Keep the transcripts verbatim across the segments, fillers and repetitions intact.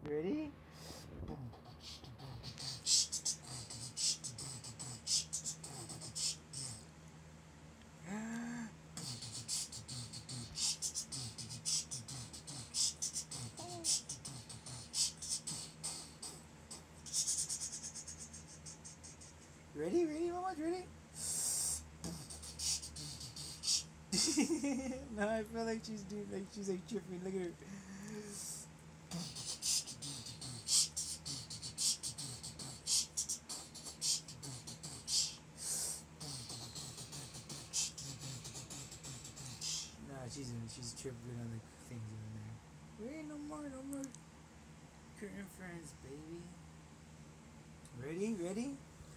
Ready? Ready? Ready? Mama, ready? No, I feel like she's doing like she's like tripping. Look at her. Nah, she's she's tripping on the things in there. Wait, no more, no more curtain friends, baby. Ready? Ready?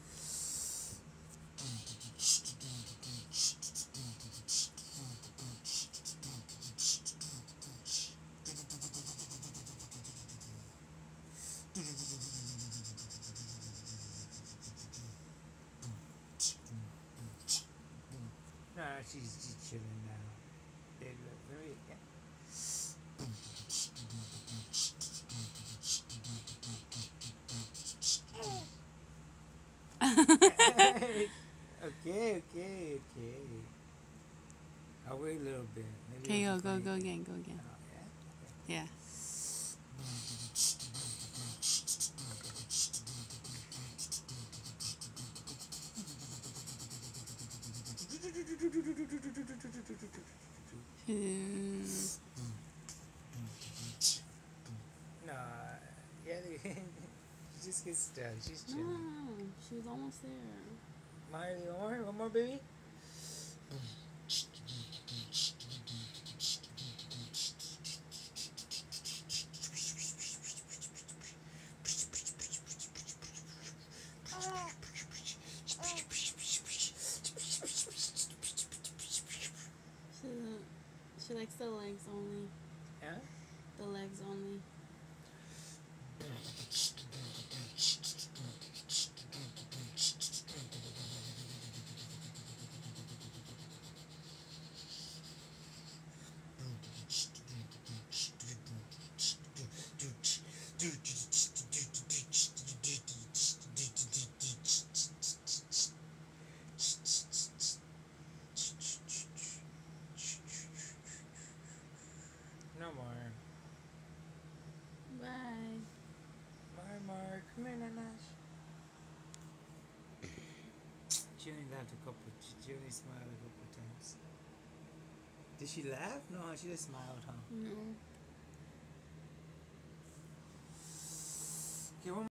Nah, she's, she's chilling now. Hey, look, let me, yeah. Okay, okay, okay. I'll wait a little bit. Maybe Okay, it'll go, be go, funny go again. again, go again. Oh, yeah? Yeah. Hmm. Nah, yeah, she just gets stuck. She's No, chilling. she was almost there. Marley, one more, one more, baby. She, she likes the legs only. Yeah? The legs only. No more. Bye. Bye, Mark. Come here, Nanash. She only laughed a couple. She only smiled a couple times. Did she laugh? No, she just smiled, huh? No. Okay, one